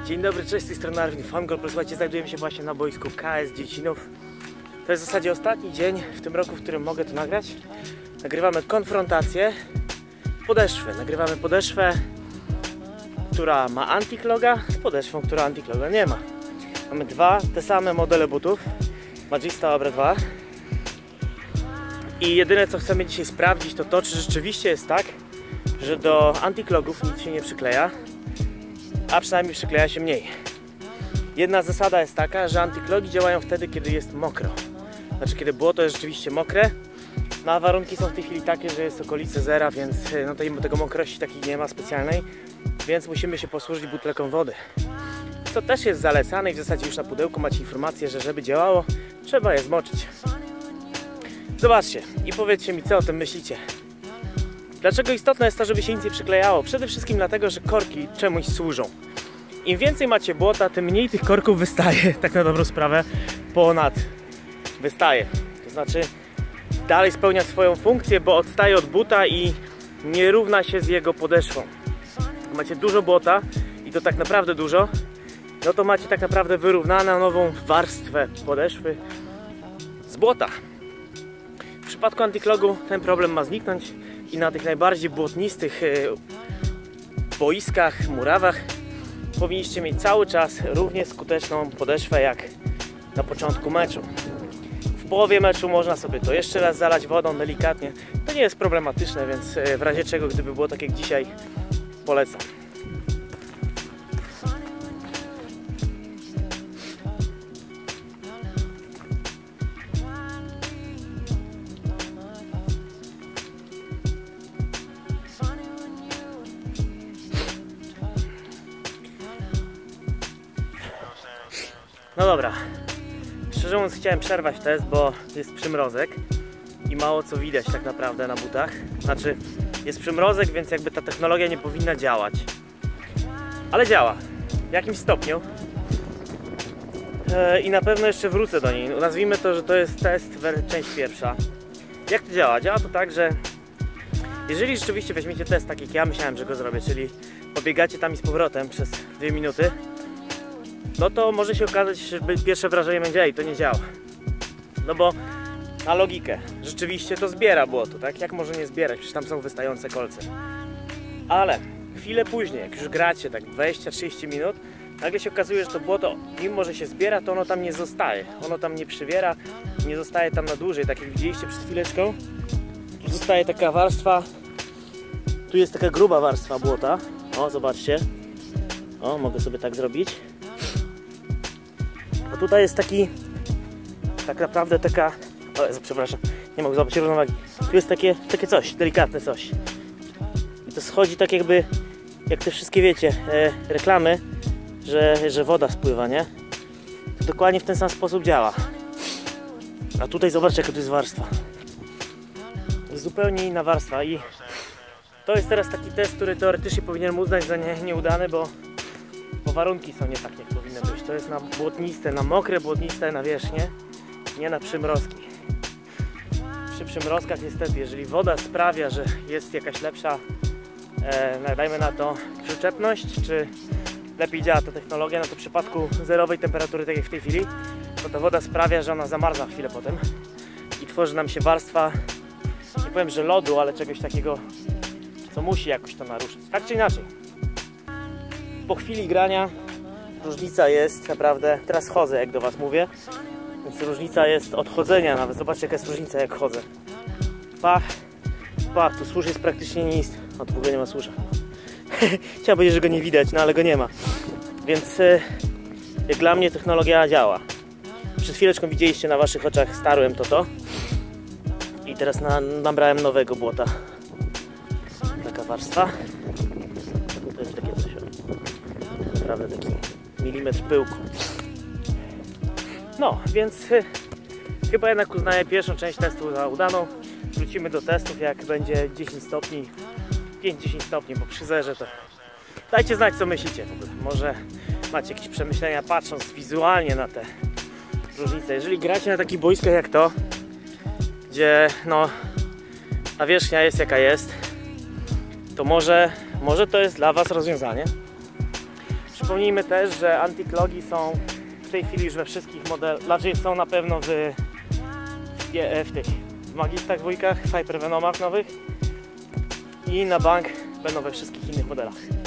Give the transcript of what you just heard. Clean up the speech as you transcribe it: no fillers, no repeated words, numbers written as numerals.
Dzień dobry, cześć, z tej strony Arwin Fangol. Słuchajcie, znajdujemy się właśnie na boisku KS Dziecinów. To jest w zasadzie ostatni dzień w tym roku, w którym mogę to nagrać. Nagrywamy konfrontację podeszwy. Nagrywamy podeszwę, która ma anti-cloga, z podeszwą, która anti-cloga nie ma. Mamy te same modele butów, Magista Obra 2. I jedyne, co chcemy dzisiaj sprawdzić, to to, czy rzeczywiście jest tak, że do anti-clogów nic się nie przykleja, a przynajmniej przykleja się mniej. Jedna zasada jest taka, że antyclogi działają wtedy, kiedy jest mokro. Znaczy, kiedy błoto jest rzeczywiście mokre. No a warunki są w tej chwili takie, że jest okolice zera, więc no tego mokrości takiej nie ma specjalnej. Więc musimy się posłużyć butelką wody. To też jest zalecane i w zasadzie już na pudełku macie informację, że żeby działało, trzeba je zmoczyć. Zobaczcie i powiedzcie mi, co o tym myślicie. Dlaczego istotne jest to, żeby się nic nie przyklejało? Przede wszystkim dlatego, że korki czemuś służą. Im więcej macie błota, tym mniej tych korków wystaje, tak na dobrą sprawę, wystaje. To znaczy dalej spełnia swoją funkcję, bo odstaje od buta i nie równa się z jego podeszwą. Jak macie dużo błota i to tak naprawdę dużo, no to macie tak naprawdę wyrównaną nową warstwę podeszwy z błota. W przypadku antyclogu ten problem ma zniknąć i na tych najbardziej błotnistych boiskach, murawach powinniście mieć cały czas równie skuteczną podeszwę jak na początku meczu. W połowie meczu można sobie to jeszcze raz zalać wodą delikatnie. To nie jest problematyczne, więc w razie czego, gdyby było tak jak dzisiaj, polecam. No dobra, szczerze mówiąc chciałem przerwać test, bo jest przymrozek i mało co widać tak naprawdę na butach. Znaczy jest przymrozek, więc jakby ta technologia nie powinna działać. Ale działa w jakimś stopniu i na pewno jeszcze wrócę do niej. Nazwijmy to, że to jest test, część pierwsza. Jak to działa? Działa to tak, że jeżeli rzeczywiście weźmiecie test tak jak ja myślałem, że go zrobię, czyli pobiegacie tam i z powrotem przez 2 minuty, no to może się okazać, że pierwsze wrażenie będzie, ej, to nie działa. No bo na logikę, rzeczywiście to zbiera błoto, tak? Jak może nie zbierać? Przecież tam są wystające kolce. Ale chwilę później, jak już gracie tak 20-30 minut, nagle się okazuje, że to błoto, mimo że się zbiera, to ono tam nie zostaje. Ono tam nie przywiera, nie zostaje tam na dłużej. Tak jak widzieliście przed chwileczką, tu zostaje taka warstwa, tu jest taka gruba warstwa błota. O, zobaczcie. O, mogę sobie tak zrobić. A tutaj jest tak naprawdę taka, o Jezu, przepraszam, nie mogę zobaczyć równowagi. Tu jest takie coś, delikatne coś. I to schodzi tak jakby, jak te wszystkie wiecie, reklamy, że woda spływa, nie? To dokładnie w ten sam sposób działa. A tutaj zobaczcie, jaka to jest warstwa. Jest zupełnie inna warstwa i to jest teraz taki test, który teoretycznie powinienem uznać za nieudany, bo warunki są nie takie, jak powinny być. To jest na błotniste, na mokre błotniste nawierzchnie, nie na przymrozki. Przy przymrozkach niestety, jeżeli woda sprawia, że jest jakaś lepsza, dajmy na to, przyczepność, czy lepiej działa ta technologia, no to w przypadku zerowej temperatury, tak jak w tej chwili, to ta woda sprawia, że ona zamarza chwilę potem i tworzy nam się warstwa, nie powiem, że lodu, ale czegoś takiego, co musi jakoś to naruszyć. Tak czy inaczej. Po chwili grania różnica jest naprawdę, teraz chodzę jak do Was mówię, więc różnica jest odchodzenia nawet, zobaczcie jaka jest różnica jak chodzę. Pach, tu służ jest praktycznie nic, o tu w ogóle nie ma służa. Chciałem powiedzieć, że go nie widać, no ale go nie ma. Więc jak dla mnie technologia działa. Przed chwileczką widzieliście na Waszych oczach, starłem to i teraz nabrałem nowego błota. Taka warstwa. To jest takie coś. Naprawdę taki milimetr pyłku. No, więc chyba jednak uznaję pierwszą część testu za udaną. Wrócimy do testów, jak będzie 10 stopni, 5-10 stopni, bo przy zerze to dajcie znać, co myślicie w ogóle. Może macie jakieś przemyślenia patrząc wizualnie na te różnice. Jeżeli gracie na takich boiskach jak to, gdzie no nawierzchnia jest jaka jest, to może to jest dla Was rozwiązanie. Przypomnijmy też, że anti-clogi są w tej chwili już we wszystkich modelach, raczej są na pewno w tych Magistach dwójkach, Hyper Venomach nowych i na bank będą we wszystkich innych modelach.